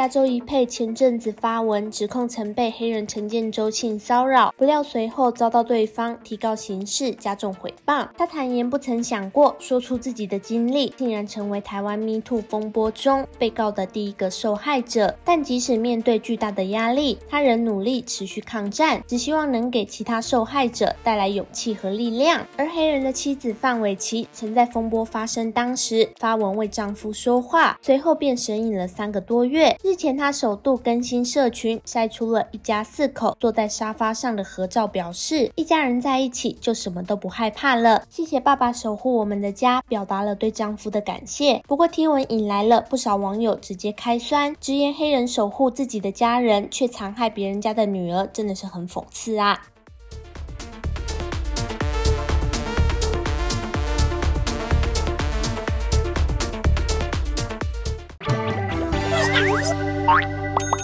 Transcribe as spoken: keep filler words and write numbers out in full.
牙州一配前阵子发文指控曾被黑人陈建州性骚扰，不料随后遭到对方提告刑事，加重诽谤。他坦言不曾想过说出自己的经历，竟然成为台湾 Me Too 风波中被告的第一个受害者。但即使面对巨大的压力，他仍努力持续抗战，只希望能给其他受害者带来勇气和力量。而黑人的妻子范玮琪曾在风波发生当时发文为丈夫说话，随后便神隐了三个多月。日前她首度更新社群，晒出了一家四口坐在沙发上的合照，表示一家人在一起就什么都不害怕了，谢谢爸爸守护我们的家，表达了对丈夫的感谢。不过贴文引来了不少网友直接开酸，直言黑人守护自己的家人却残害别人家的女儿，真的是很讽刺啊。 Bye.